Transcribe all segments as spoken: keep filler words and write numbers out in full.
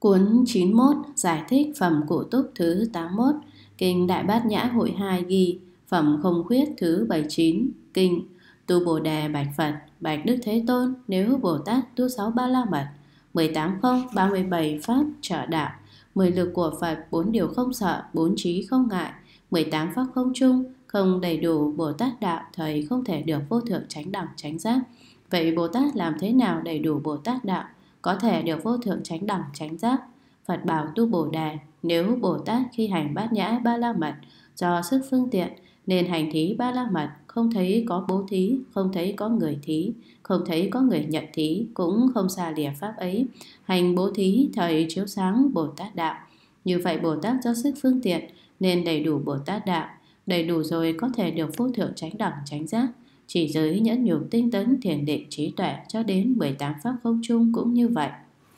Cuốn chín mươi mốt giải thích phẩm Cụ Túc thứ tám mươi mốt, Kinh Đại Bát Nhã Hội hai ghi phẩm Không Khuyết thứ bảy mươi chín. Kinh: Tu Bồ Đề bạch Phật: Bạch Đức Thế Tôn, nếu Bồ Tát tu sáu ba la mật, mười tám không, ba mươi bảy pháp trợ đạo, mười lực của Phật, bốn điều không sợ, bốn trí không ngại, mười tám pháp không chung, không đầy đủ Bồ Tát đạo, thời không thể được vô thượng chánh đẳng chánh giác. Vậy Bồ Tát làm thế nào đầy đủ Bồ Tát đạo, có thể được vô thượng chánh đẳng chánh giác? Phật bảo tu Bồ Đề: nếu Bồ Tát khi hành bát nhã ba la mật, do sức phương tiện nên hành thí ba la mật, không thấy có bố thí, không thấy có người thí, không thấy có người nhận thí, cũng không xa lìa pháp ấy, hành bố thí thời chiếu sáng Bồ Tát đạo. Như vậy Bồ Tát do sức phương tiện nên đầy đủ Bồ Tát đạo, đầy đủ rồi có thể được vô thượng chánh đẳng chánh giác. Chỉ giới nhẫn nhục tinh tấn thiền định trí tuệ cho đến mười tám pháp không chung cũng như vậy.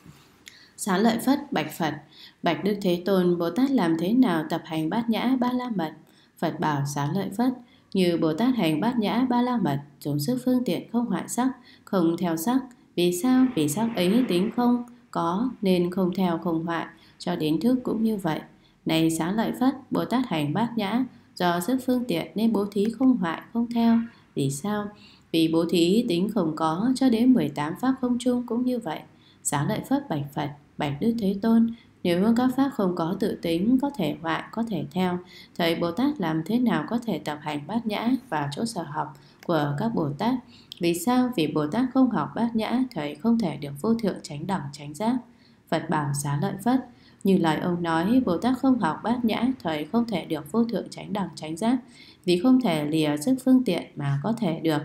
Xá Lợi Phất bạch Phật: Bạch Đức Thế Tôn, Bồ Tát làm thế nào tập hành bát nhã ba la mật? Phật bảo Xá Lợi Phất: như Bồ Tát hành bát nhã ba la mật, dùng sức phương tiện không hoại sắc, không theo sắc. Vì sao? Vì sắc ấy tính không có nên không theo không hoại, cho đến thức cũng như vậy. Này Xá Lợi Phất, Bồ Tát hành bát nhã do sức phương tiện nên bố thí không hoại không theo. Vì sao? Vì bố thí tính không có, cho đến mười tám pháp không chung cũng như vậy. Xá Lợi Phất bạch Phật: Bạch Đức Thế Tôn, nếu các pháp không có tự tính, có thể hoại, có thể theo, thầy Bồ Tát làm thế nào có thể tập hành bát nhã vào chỗ sở học của các Bồ Tát? Vì sao? Vì Bồ Tát không học bát nhã, thầy không thể được vô thượng chánh đẳng chánh giác. Phật bảo Xá Lợi Phất: như lời ông nói, Bồ Tát không học bát nhã, thầy không thể được vô thượng chánh đẳng chánh giác, vì không thể lìa sức phương tiện mà có thể được.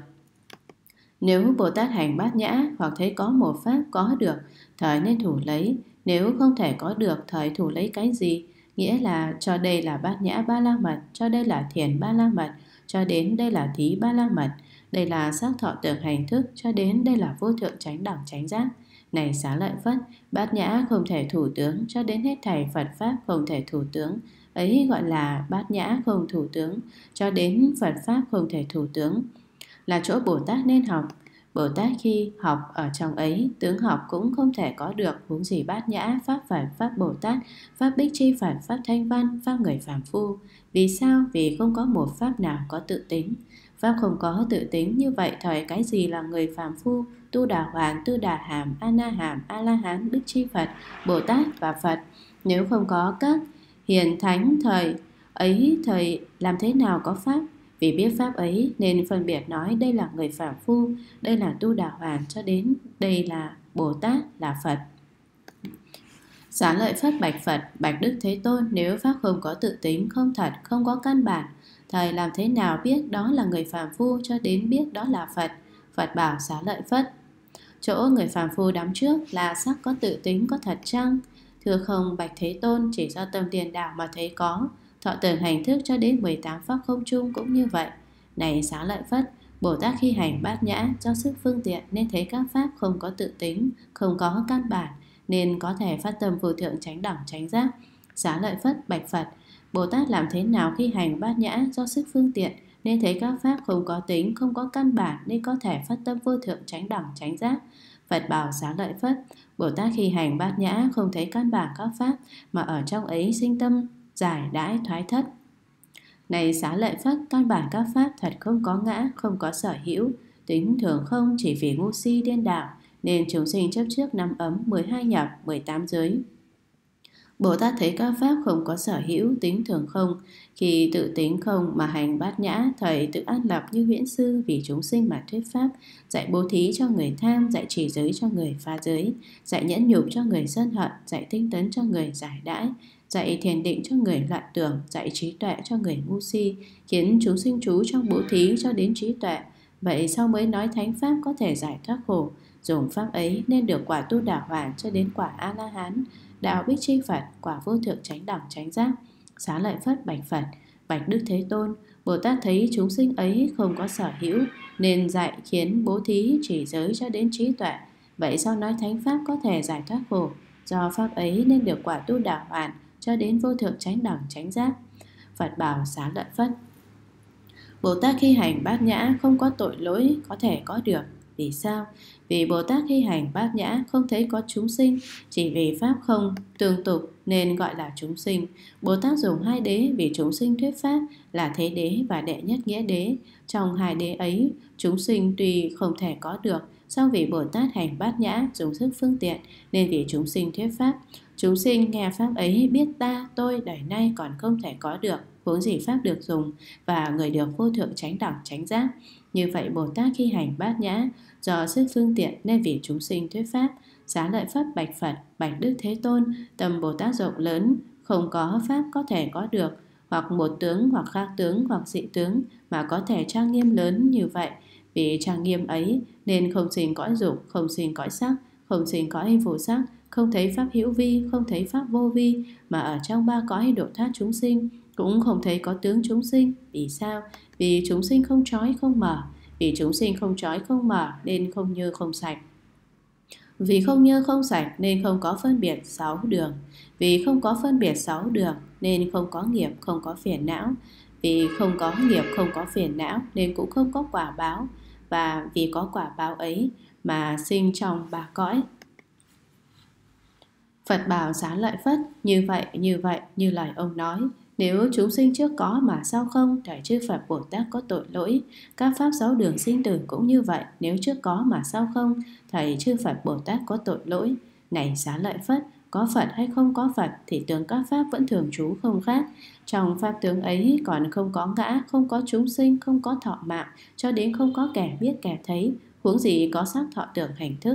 Nếu Bồ Tát hành bát nhã hoặc thấy có một pháp có được, thời nên thủ lấy. Nếu không thể có được, thời thủ lấy cái gì? Nghĩa là cho đây là bát nhã ba la mật, cho đây là thiền ba la mật, cho đến đây là thí ba la mật, đây là sắc thọ tưởng hành thức, cho đến đây là vô thượng chánh đẳng chánh giác. Này Xá Lợi Phất, bát nhã không thể thủ tướng, cho đến hết thảy Phật pháp không thể thủ tướng, ấy gọi là bát nhã không thủ tướng, cho đến Phật pháp không thể thủ tướng, là chỗ Bồ Tát nên học. Bồ Tát khi học ở trong ấy, tướng học cũng không thể có được, huống gì bát nhã, pháp Phật, pháp Bồ Tát, pháp Bích Chi Phật, pháp Thanh Văn, pháp người phàm phu. Vì sao? Vì không có một pháp nào có tự tính. Pháp không có tự tính, như vậy thời cái gì là người phàm phu? Tu Đà Hoàn, Tư Đà Hàm, A Na Hàm, A La Hán, Bích Chi Phật, Bồ Tát và Phật. Nếu không có các hiền thánh thời ấy, thời làm thế nào có pháp? Vì biết pháp ấy nên phân biệt nói đây là người phàm phu, đây là Tu Đà Hoàn, cho đến đây là Bồ Tát, là Phật. Xá Lợi Phất bạch Phật: Bạch Đức Thế Tôn, nếu pháp không có tự tính, không thật, không có căn bản, thầy làm thế nào biết đó là người phàm phu, cho đến biết đó là Phật? Phật bảo Xá Lợi Phất: chỗ người phàm phu đắm trước là sắc có tự tính, có thật chăng? Thưa không bạch Thế Tôn, chỉ do tâm điên đảo mà thấy có. Thọ tưởng hành thức cho đến mười tám pháp không chung cũng như vậy. Này Xá Lợi Phất, Bồ Tát khi hành bát nhã do sức phương tiện nên thấy các pháp không có tự tính, không có căn bản, nên có thể phát tâm vô thượng chánh đẳng chánh giác. Xá Lợi Phất bạch Phật: Bồ Tát làm thế nào khi hành bát nhã do sức phương tiện nên thấy các pháp không có tính, không có căn bản, nên có thể phát tâm vô thượng chánh đẳng chánh giác? Phật bảo Xá Lợi Phất: Bồ Tát khi hành bát nhã không thấy căn bản các pháp, mà ở trong ấy sinh tâm giải đãi thoái thất. Này Xá Lợi Phất, căn bản các pháp thật không có ngã, không có sở hữu, tính thường không, chỉ vì ngu si điên đảo nên chúng sinh chấp trước năm ấm, mười hai nhập, mười tám giới. Bồ Tát thấy các pháp không có sở hữu, tính thường không, khi tự tính không mà hành bát nhã, thầy tự an lập như huyễn sư vì chúng sinh mà thuyết pháp, dạy bố thí cho người tham, dạy trì giới cho người phá giới, dạy nhẫn nhục cho người sân hận, dạy tinh tấn cho người giải đãi, dạy thiền định cho người loạn tưởng, dạy trí tuệ cho người ngu si, khiến chúng sinh trú trong bố thí cho đến trí tuệ. Vậy sau mới nói thánh pháp có thể giải thoát khổ. Dùng pháp ấy nên được quả Tu Đà Hoàn cho đến quả A La Hán, đạo Bích Chi Phật, quả vô thượng chánh đẳng chánh giác. Xá Lợi Phất bạch Phật: Bạch Đức Thế Tôn, Bồ Tát thấy chúng sinh ấy không có sở hữu nên dạy khiến bố thí chỉ giới cho đến trí tuệ. Vậy sau nói thánh pháp có thể giải thoát khổ. Do pháp ấy nên được quả Tu Đà Hoàn cho đến vô thượng chánh đẳng chánh giác. Phật bảo Xá Lợi Phất: Bồ Tát khi hành bát nhã không có tội lỗi có thể có được. Vì sao? Vì Bồ Tát khi hành bát nhã không thấy có chúng sinh, chỉ vì pháp không tương tục nên gọi là chúng sinh. Bồ Tát dùng hai đế vì chúng sinh thuyết pháp là thế đế và đệ nhất nghĩa đế. Trong hai đế ấy, chúng sinh tuy không thể có được, song vì Bồ Tát hành bát nhã dùng sức phương tiện nên vì chúng sinh thuyết pháp. Chúng sinh nghe pháp ấy biết ta, tôi đời nay còn không thể có được, huống gì pháp được dùng và người được vô thượng chánh đẳng chánh giác. Như vậy Bồ Tát khi hành bát nhã do sức phương tiện nên vì chúng sinh thuyết pháp. Xá lợi Phất bạch Phật: Bạch Đức Thế Tôn, tâm Bồ Tát rộng lớn, không có pháp có thể có được, hoặc một tướng hoặc khác tướng hoặc dị tướng mà có thể trang nghiêm lớn như vậy. Vì trang nghiêm ấy nên không sinh cõi dục, không sinh cõi sắc, không sinh cõi vô sắc, không thấy pháp hữu vi, không thấy pháp vô vi, mà ở trong ba cõi độ thoát chúng sinh cũng không thấy có tướng chúng sinh. Vì sao? Vì chúng sinh không trói không mở. Vì chúng sinh không trói không mở nên không nhơ không sạch. Vì không nhơ không sạch nên không có phân biệt sáu đường. Vì không có phân biệt sáu đường nên không có nghiệp, không có phiền não. Vì không có nghiệp, không có phiền não nên cũng không có quả báo. Và vì có quả báo ấy mà sinh trong ba cõi. Phật bảo Xá Lợi Phất: Như vậy, như vậy, như lời ông nói, nếu chúng sinh trước có mà sao không, thảy chư Phật Bồ Tát có tội lỗi. Các pháp sáu đường sinh tử cũng như vậy, nếu trước có mà sao không, thảy chư Phật Bồ Tát có tội lỗi. Này Xá Lợi Phất, có Phật hay không có Phật thì tướng các pháp vẫn thường trú không khác. Trong pháp tướng ấy còn không có ngã, không có chúng sinh, không có thọ mạng, cho đến không có kẻ biết kẻ thấy, huống gì có sắc thọ tưởng hành thức.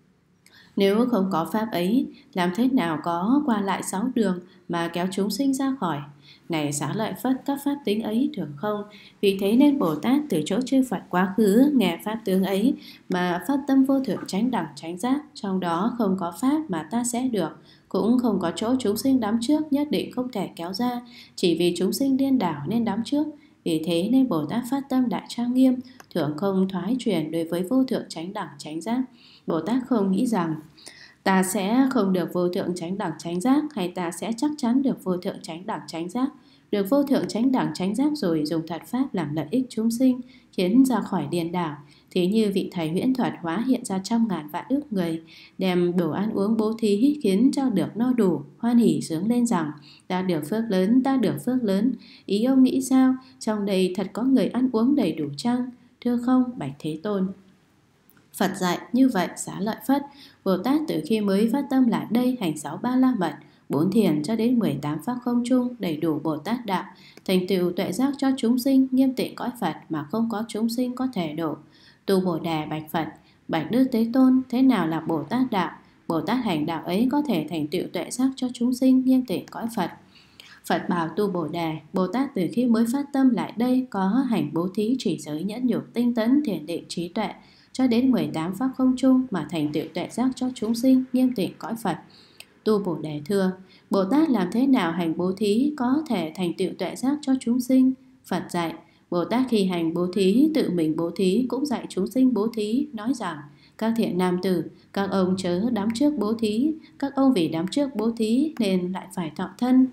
Nếu không có pháp ấy, làm thế nào có qua lại sáu đường mà kéo chúng sinh ra khỏi? Này Xá Lợi Phất, các pháp tính ấy thường không. Vì thế nên Bồ Tát từ chỗ chư Phật quá khứ nghe pháp tướng ấy mà phát tâm vô thượng chánh đẳng chánh giác. Trong đó không có pháp mà ta sẽ được, cũng không có chỗ chúng sinh đắm trước nhất định không thể kéo ra, chỉ vì chúng sinh điên đảo nên đắm trước. Vì thế nên Bồ Tát phát tâm đại trang nghiêm, thường không thoái chuyển đối với vô thượng chánh đẳng chánh giác. Bồ Tát không nghĩ rằng ta sẽ không được vô thượng chánh đẳng chánh giác, hay ta sẽ chắc chắn được vô thượng chánh đẳng chánh giác. Được vô thượng chánh đẳng chánh giác rồi dùng thật pháp làm lợi ích chúng sinh, khiến ra khỏi điên đảo. Thì như vị thầy huyễn thuật hóa hiện ra trăm ngàn vạn ước người, đem đồ ăn uống bố thí khiến cho được no đủ, hoan hỉ sướng lên rằng ta được phước lớn, ta được phước lớn. Ý ông nghĩ sao? Trong đây thật có người ăn uống đầy đủ chăng? Thưa không, bạch Thế Tôn. Phật dạy: Như vậy Xá Lợi Phất, Bồ Tát từ khi mới phát tâm lại đây hành sáu ba la mật, bốn thiền cho đến mười tám pháp không chung, đầy đủ Bồ Tát đạo, thành tựu tuệ giác cho chúng sinh, nghiêm tịnh cõi Phật mà không có chúng sinh có thể độ. Tu Bồ Đề bạch Phật: Bạch Đức Thế Tôn, thế nào là Bồ Tát đạo? Bồ Tát hành đạo ấy có thể thành tựu tuệ giác cho chúng sinh, nghiêm tịnh cõi Phật. Phật bảo Tu Bồ Đề: Bồ Tát từ khi mới phát tâm lại đây có hành bố thí, trì giới, nhẫn nhục, tinh tấn, thiền định, trí tuệ cho đến mười tám pháp không chung mà thành tựu tuệ giác cho chúng sinh, nghiêm tịnh cõi Phật. Tu Bồ Đề thưa: Bồ Tát làm thế nào hành bố thí có thể thành tựu tuệ giác cho chúng sinh? Phật dạy: Bồ Tát khi hành bố thí, tự mình bố thí cũng dạy chúng sinh bố thí, nói rằng: Các thiện nam tử, các ông chớ đắm trước bố thí. Các ông vì đắm trước bố thí nên lại phải thọ thân.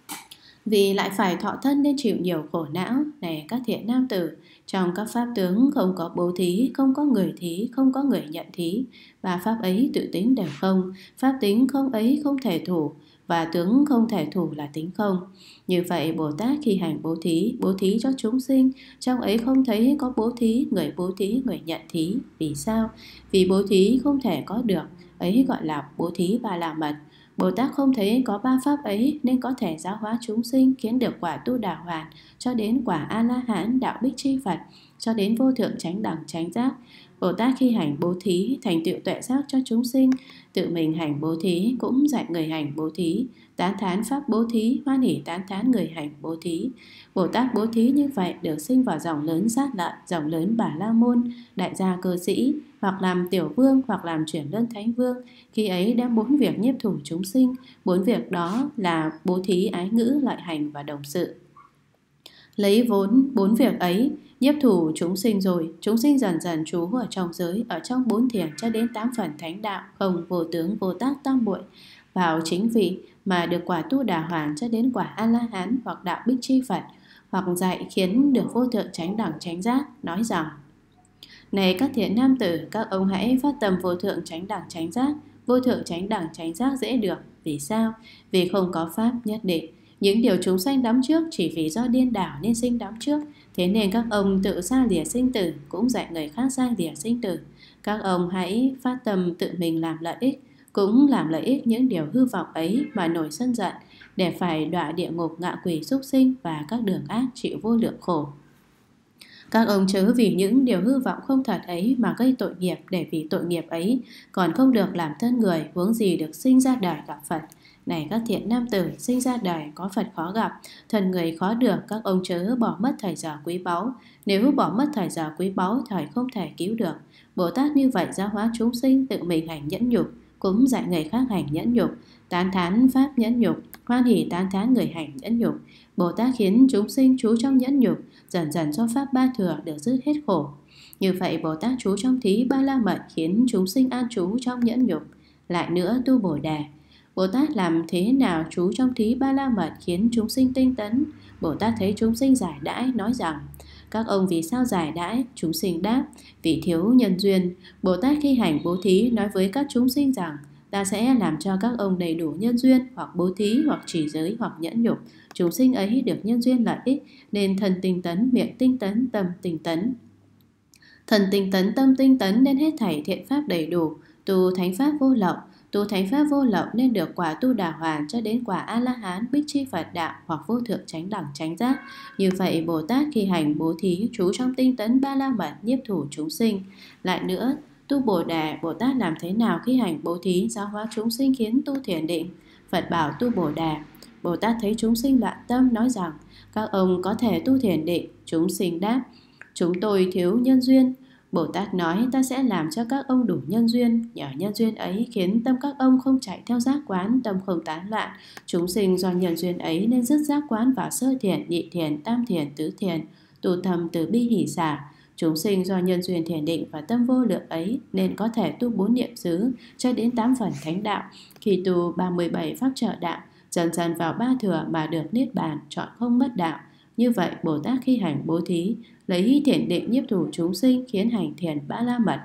Vì lại phải thọ thân nên chịu nhiều khổ não. Này các thiện nam tử, trong các pháp tướng không có bố thí, không có người thí, không có người nhận thí. Và pháp ấy tự tính đều không. Pháp tính không ấy không thể thủ, và tướng không thể thủ là tính không. Như vậy Bồ Tát khi hành bố thí, bố thí cho chúng sinh, trong ấy không thấy có bố thí, người bố thí, người nhận thí. Vì sao? Vì bố thí không thể có được, ấy gọi là bố thí ba la mật. Bồ Tát không thấy có ba pháp ấy nên có thể giáo hóa chúng sinh, khiến được quả tu đà hoàn, cho đến quả A-la-hán, đạo bích chi Phật, cho đến vô thượng chánh đẳng chánh giác. Bồ Tát khi hành bố thí, thành tựu tuệ giác cho chúng sinh, tự mình hành bố thí cũng dạy người hành bố thí, tán thán pháp bố thí, hoan hỉ tán thán người hành bố thí. Bồ Tát bố thí như vậy được sinh vào dòng lớn Sát Lợi, dòng lớn Bà La Môn, đại gia cơ sĩ, hoặc làm tiểu vương, hoặc làm chuyển luân thánh vương. Khi ấy đem bốn việc nhiếp thủ chúng sinh. Bốn việc đó là bố thí, ái ngữ, lợi hành và đồng sự. Lấy vốn bốn việc ấy nhiếp thủ chúng sinh rồi, chúng sinh dần dần trú ở trong giới, ở trong bốn thiền cho đến tám phần thánh đạo, không vô tướng, vô tác, tam muội, vào chính vị mà được quả tu đà hoàn cho đến quả A-la-hán hoặc đạo bích chi Phật, hoặc dạy khiến được vô thượng chánh đẳng chánh giác, nói rằng: Này các thiện nam tử, các ông hãy phát tâm vô thượng chánh đẳng chánh giác. Vô thượng chánh đẳng chánh giác dễ được. Vì sao? Vì không có pháp nhất định. Những điều chúng sanh đắm trước chỉ vì do điên đảo nên sinh đắm trước. Thế nên các ông tự xa lìa sinh tử, cũng dạy người khác xa lìa sinh tử. Các ông hãy phát tâm tự mình làm lợi ích, cũng làm lợi ích những điều hư vọng ấy mà nổi sân giận, để phải đọa địa ngục ngạ quỷ súc sinh và các đường ác chịu vô lượng khổ. Các ông chớ vì những điều hư vọng không thật ấy mà gây tội nghiệp, để vì tội nghiệp ấy còn không được làm thân người, huống gì được sinh ra đời gặp Phật. Này các thiện nam tử, sinh ra đời có Phật khó gặp, thân người khó được. Các ông chớ bỏ mất thời giờ quý báu. Nếu bỏ mất thời giờ quý báu, thời không thể cứu được. Bồ Tát như vậy giáo hóa chúng sinh tự mình hành nhẫn nhục, cũng dạy người khác hành nhẫn nhục, tán thán pháp nhẫn nhục, hoan hỷ tán thán người hành nhẫn nhục. Bồ Tát khiến chúng sinh trú trong nhẫn nhục, dần dần do pháp ba thừa được dứt hết khổ. Như vậy Bồ Tát trú trong thí ba la mật, khiến chúng sinh an trú trong nhẫn nhục. Lại nữa tu Bồ Đề, Bồ Tát làm thế nào trú trong thí ba la mật khiến chúng sinh tinh tấn? Bồ Tát thấy chúng sinh giải đãi, nói rằng: các ông vì sao giải đãi? Chúng sinh đáp: vì thiếu nhân duyên. Bồ Tát khi hành bố thí nói với các chúng sinh rằng: ta sẽ làm cho các ông đầy đủ nhân duyên, hoặc bố thí, hoặc trì giới, hoặc nhẫn nhục. Chúng sinh ấy được nhân duyên lợi ích, nên thân tinh tấn, miệng tinh tấn, tâm tinh tấn. Thần tinh tấn, tâm tinh tấn nên hết thảy thiện pháp đầy đủ, tu thánh pháp vô lậu. Tu thánh pháp vô lậu nên được quả tu đà hoàn cho đến quả A-la-hán, bích chi Phật đạo, hoặc vô thượng chánh đẳng chánh giác. Như vậy Bồ Tát khi hành bố thí trú trong tinh tấn ba la mật, nhiếp thủ chúng sinh. Lại nữa tu Bồ Đề, Bồ Tát làm thế nào khi hành bố thí giáo hóa chúng sinh khiến tu thiền định? Phật bảo tu Bồ Đề. Bồ Tát thấy chúng sinh loạn tâm, nói rằng: các ông có thể tu thiền định. Chúng sinh đáp: chúng tôi thiếu nhân duyên. Bồ Tát nói: ta sẽ làm cho các ông đủ nhân duyên. Nhờ nhân duyên ấy khiến tâm các ông không chạy theo giác quán, tâm không tán loạn. Chúng sinh do nhân duyên ấy nên dứt giác quán vào sơ thiền, nhị thiền, tam thiền, tứ thiền, tu thầm từ bi hỷ xả. Chúng sinh do nhân duyên thiền định và tâm vô lượng ấy nên có thể tu bốn niệm xứ cho đến tám phần thánh đạo. Khi tu ba mươi bảy pháp trợ đạo, dần dần vào ba thừa mà được niết bàn, chọn không mất đạo. Như vậy Bồ Tát khi hành bố thí lấy thiền định nhiếp thủ chúng sinh, khiến hành thiền ba la mật.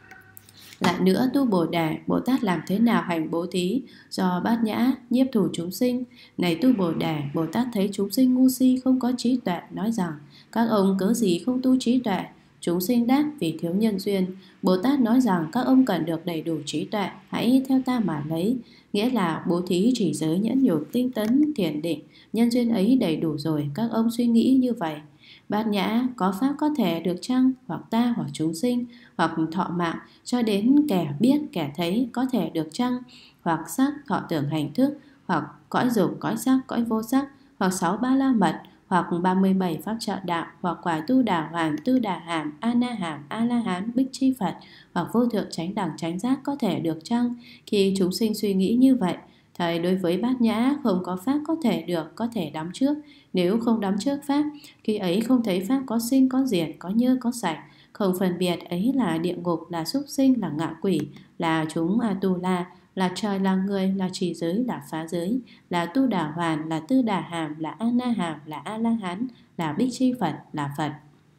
Lại nữa tu Bồ Đề, Bồ Tát làm thế nào hành bố thí do bát nhã nhiếp thủ chúng sinh? Này tu Bồ Đề, Bồ Tát thấy chúng sinh ngu si không có trí tuệ, nói rằng: các ông cớ gì không tu trí tuệ? Chúng sinh đáp: vì thiếu nhân duyên. Bồ Tát nói rằng: các ông cần được đầy đủ trí tuệ, hãy theo ta mà lấy. Nghĩa là bố thí, trì giới, nhẫn nhục, tinh tấn, thiền định, nhân duyên ấy đầy đủ rồi, các ông suy nghĩ như vậy. Bát nhã có pháp có thể được chăng? Hoặc ta, hoặc chúng sinh, hoặc thọ mạng cho đến kẻ biết, kẻ thấy có thể được chăng? Hoặc sắc, thọ tưởng, hành thức, hoặc cõi dục, cõi sắc, cõi vô sắc, hoặc sáu ba la mật, hoặc ba mươi bảy pháp trợ đạo, hoặc quả tu đà hoàn, tư đà hàm, a na hàm, a la hán, bích chi Phật, hoặc vô thượng chánh đẳng chánh giác có thể được chăng? Khi chúng sinh suy nghĩ như vậy, thời đối với bát nhã không có pháp có thể được, có thể đắm trước. Nếu không đắm trước pháp, khi ấy không thấy pháp có sinh, có diệt, có nhơ, có sạch, không phân biệt ấy là địa ngục, là súc sinh, là ngạ quỷ, là chúng A-tu-la, là trời, là người, là trì giới, là phá giới, là tu đà hoàn, là tư đà hàm, là a na hàm, là a la hán, là bích chi Phật, là Phật.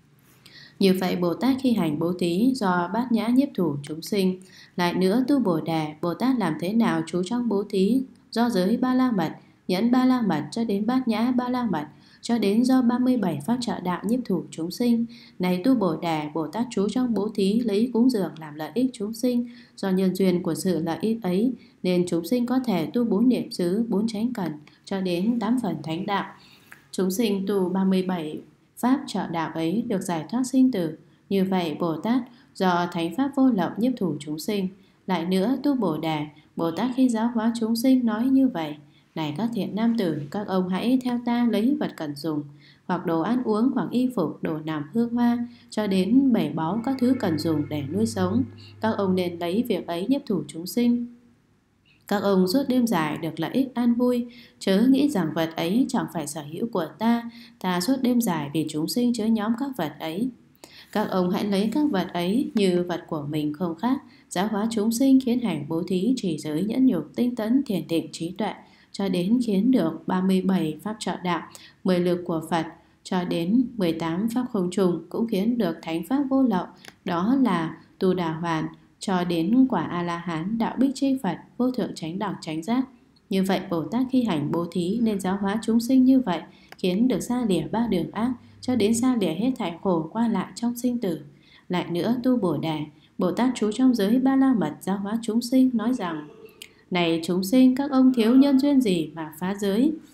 Như vậy Bồ Tát khi hành bố thí do bát nhã nhiếp thủ chúng sinh. Lại nữa tu Bồ Đề, Bồ Tát làm thế nào trú trong bố thí do giới ba la mật, nhẫn ba la mật cho đến bát nhã ba la mật, cho đến do ba mươi bảy pháp trợ đạo nhiếp thủ chúng sinh. Này tu Bồ Đề, Bồ Tát trú trong bố thí lấy cúng dường làm lợi ích chúng sinh. Do nhân duyên của sự lợi ích ấy nên chúng sinh có thể tu bốn niệm xứ, bốn chánh cần cho đến tám phần thánh đạo. Chúng sinh tu ba mươi bảy pháp trợ đạo ấy được giải thoát sinh tử. Như vậy Bồ Tát do thánh pháp vô lậu nhiếp thủ chúng sinh. Lại nữa tu Bồ Đề, Bồ Tát khi giáo hóa chúng sinh nói như vậy: này các thiện nam tử, các ông hãy theo ta lấy vật cần dùng, hoặc đồ ăn uống, hoặc y phục, đồ nằm, hương hoa, cho đến bảy báu các thứ cần dùng để nuôi sống. Các ông nên lấy việc ấy nhiếp thủ chúng sinh. Các ông suốt đêm dài được lợi ích an vui, chớ nghĩ rằng vật ấy chẳng phải sở hữu của ta. Ta suốt đêm dài vì chúng sinh chớ nhóm các vật ấy. Các ông hãy lấy các vật ấy như vật của mình không khác, giáo hóa chúng sinh, khiến hành bố thí, trì giới, nhẫn nhục, tinh tấn, thiền định, trí tuệ, cho đến khiến được ba mươi bảy pháp trợ đạo, mười lực của Phật, cho đến mười tám pháp không trùng cũng khiến được thánh pháp vô lậu, đó là tu đà hoàn, cho đến quả A-la-hán, đạo bích chi Phật, vô thượng chánh đẳng chánh giác. Như vậy Bồ Tát khi hành bố thí nên giáo hóa chúng sinh như vậy, khiến được xa lìa ba đường ác, cho đến xa lìa hết thảy khổ qua lại trong sinh tử. Lại nữa tu Bồ Đề, Bồ Tát trú trong giới Ba La Mật giáo hóa chúng sinh, nói rằng: này chúng sinh, các ông thiếu nhân duyên gì mà phá giới?